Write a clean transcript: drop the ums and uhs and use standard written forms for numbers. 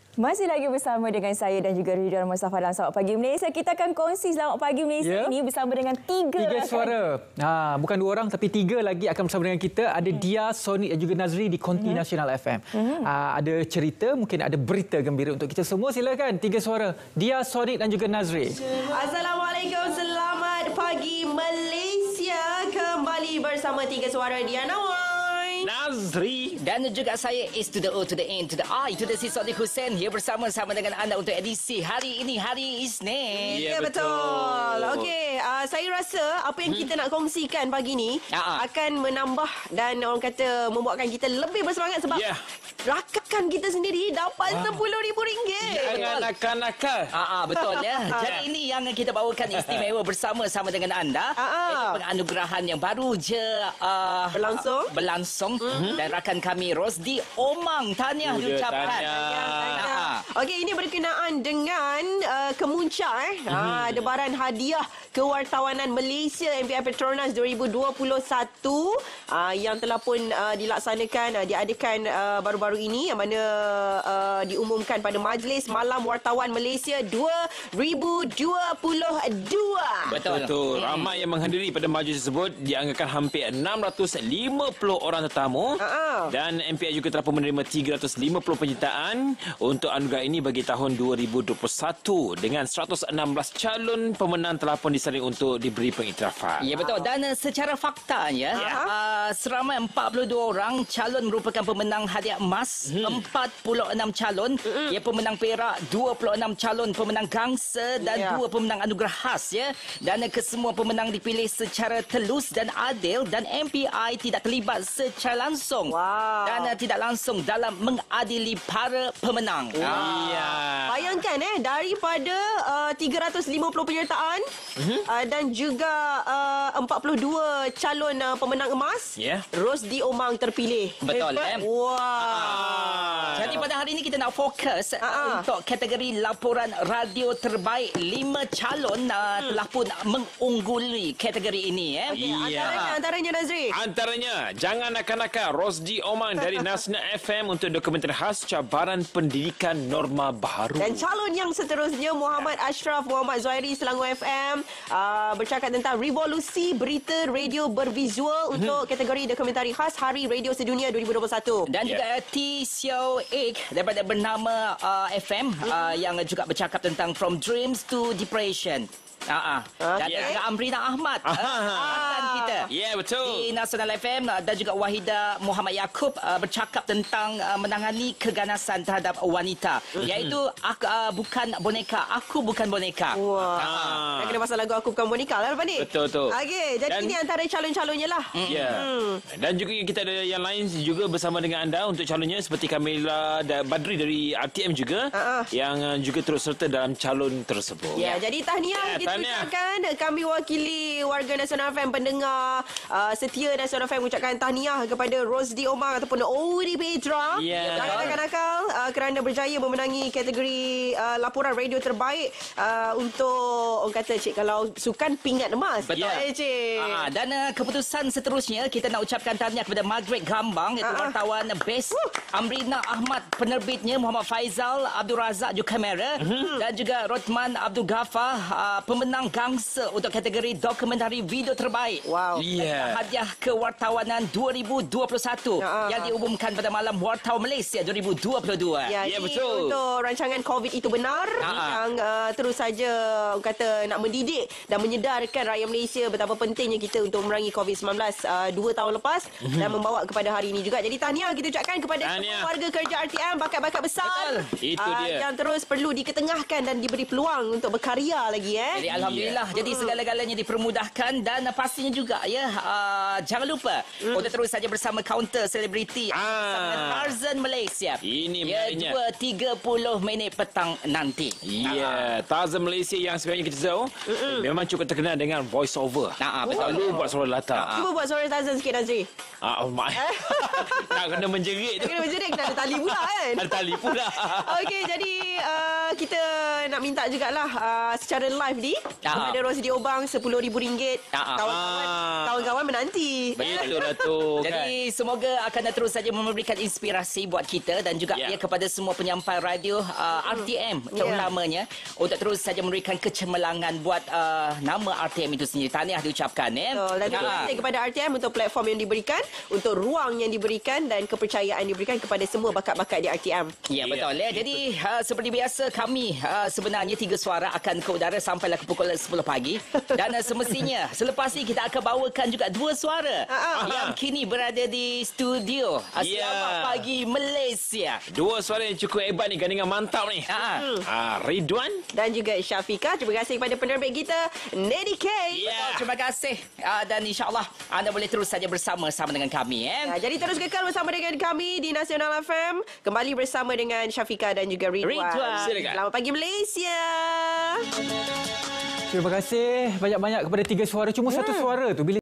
Masih lagi bersama dengan saya dan juga Ridwan Mustafa dalam Selamat Pagi Malaysia. Kita akan kongsi Selamat Pagi Malaysia ini bersama dengan tiga suara. Bukan 2 orang tapi 3 lagi akan bersama dengan kita. Ada Dia, Sonic dan juga Nazri di Konti Nasional FM. Ada cerita, mungkin ada berita gembira untuk kita semua. Silakan 3 suara. Dia, Sonic dan juga Nazri. Assalamualaikum, selamat pagi Malaysia. Kembali bersama 3 suara Dia Nawai, Nazri dan juga saya S to the O to the N to the I to the C Sonic Hussein here bersama-sama dengan anda untuk edisi hari ini, hari Isnin. Ya, betul. Okey, saya rasa apa yang kita nak kongsikan pagi ni akan menambah dan orang kata membuatkan kita lebih bersemangat sebab rakakan kita sendiri dapat RM10,000. Jangan nakal-nakal. Betul ya. Jadi ini yang kita bawakan istimewa bersama-sama dengan anda. Penganugerahan yang baru je berlangsung. Dan rakan kami Rosdi Omang, tahniah diucapkan. Okey, ini berkenaan dengan kemuncak debaran hadiah kewartawanan Malaysia MPI Petronas 2021 yang telah pun dilaksanakan, diadakan baru-baru ini, yang mana diumumkan pada Majlis Malam Wartawan Malaysia 2022. Betul. Ramai yang menghadiri pada majlis tersebut, dianggarkan hampir 650 orang tetamu. Dan MPI juga telah menerima 350 penyertaan untuk anugerah ini bagi tahun 2021 dengan 116 calon pemenang telah pun disaring untuk diberi pengiktirafan. Ya, betul. Dan secara faktanya seramai 42 orang calon merupakan pemenang hadiah emas, 46 calon ya pemenang perak, 26 calon pemenang gangsa dan 2 pemenang anugerah khas ya. Dan kesemua pemenang dipilih secara telus dan adil dan MPI tidak terlibat secara langsung dan tidak langsung dalam mengadili para pemenang. Bayangkan daripada 350 penyertaan dan juga 42 calon pemenang emas, Rosdi Omang terpilih. Betul. Wah. Jadi pada hari ini kita nak fokus untuk kategori laporan radio terbaik. 5 calon telah pun mengungguli kategori ini. Antaranya Nazri. Antaranya, jangan nakal-nakal, Rosdi Omang dari Nasional FM untuk dokumentari khas cabaran pendidikan norma baru. Dan calon yang seterusnya, Muhammad Ashraf Muhammad Zuhairi, Selangor FM, bercakap tentang revolusi berita radio bervisual untuk kategori dokumentari khas Hari Radio Sedunia 2021. Dan juga T Xiao Ek daripada Bernama FM yang juga bercakap tentang From Dreams to Depression. Dan juga Amrina Ahmad kita betul di Nasional FM, dan juga Wahida Muhammad Yaakob bercakap tentang menangani keganasan terhadap wanita, iaitu bukan boneka, aku bukan boneka. Dah kena pasal lagu Aku Bukan Boneka lah lepas ni. Betul. Okey, jadi ini antara calon-calonnya lah. Dan juga kita ada yang lain juga bersama dengan anda untuk calonnya, seperti Kamila dan Badri dari RTM juga yang juga turut serta dalam calon tersebut. Jadi tahniah kita ucapkan. Kami wakili warga Nasional FM, pendengar setia Nasional FM, ucapkan tahniah kepada Rosdi Omang ataupun Odi Petra. Jangan nakal-nakal kerana berjaya memenangi kategori laporan radio terbaik untuk orang kata, cik, kalau sukan pingat emas. Betul. Cik. Dan keputusan seterusnya kita nak ucapkan tahniah kepada Margaret Gambang, iaitu wartawan Best, Amrina Ahmad penerbitnya, Muhammad Faizal Abdul Razak juga kamera, dan juga Rotman Abdul Ghaffar pemenang gangsa untuk kategori dokumentari video terbaik. Hadiah kewartawanan 2021 yang diumumkan pada Malam Wartawan Malaysia 2022. Betul. Untuk rancangan COVID itu benar yang terus saja orang kata nak mendidik dan menyedarkan rakyat Malaysia betapa pentingnya kita untuk memerangi COVID-19 2 tahun lepas dan membawa kepada hari ini juga. Jadi tahniah kita ucapkan kepada semua warga kerja RTM, bakat-bakat besar yang terus perlu diketengahkan dan diberi peluang untuk berkarya lagi. Jadi alhamdulillah, jadi segala-galanya dipermudahkan dan pastinya juga jangan lupa untuk terus saja bersama kaunter selebriti bersama Tarzan Malaysia. Ini menariknya 2:30 minit petang nanti. Tarzan Malaysia yang sebenarnya kita tahu memang cukup terkenal dengan voice over. Betul. Buat suara latar. Cuba buat suara Tarzan sikit, Nazri. Nak kena menjerit tu. Kena menjerit, kena ada tali pula kan. Ada tali pula. Okey, jadi kita nak minta jugalah secara live ni kepada Rosidi Obang RM10,000. Kawan-kawan menanti. Betul lah tu. Jadi semoga akan terus saja memberikan inspirasi buat kita dan juga kepada semua penyampai radio RTM terutamanya untuk terus saja memberikan kecemerlangan buat nama RTM itu sendiri. Tahniah diucapkan Dan terima kasih kepada RTM untuk platform yang diberikan, untuk ruang yang diberikan dan kepercayaan diberikan kepada semua bakat-bakat di RTM. Ya, betul. Jadi seperti biasa kami sebenarnya 3 suara akan ke udara sampailah ke pukul 10 pagi. Dan semestinya selepas ini kita akan bawakan juga 2 suara yang kini berada di studio. Selamat pagi Malaysia. 2 suara yang cukup hebat ni, gandingan mantap ni. Ridwan dan juga Syafiqah. Terima kasih kepada penerbit kita Nedi K. Terima kasih. Dan insya-Allah anda boleh terus saja bersama-sama dengan kami. Jadi terus kekal bersama dengan kami di Nasional FM. Kembali bersama dengan Syafiqah dan juga Ridwan. Selamat pagi Malaysia. Terima kasih banyak-banyak kepada 3 suara. Cuma 1 suara tu bila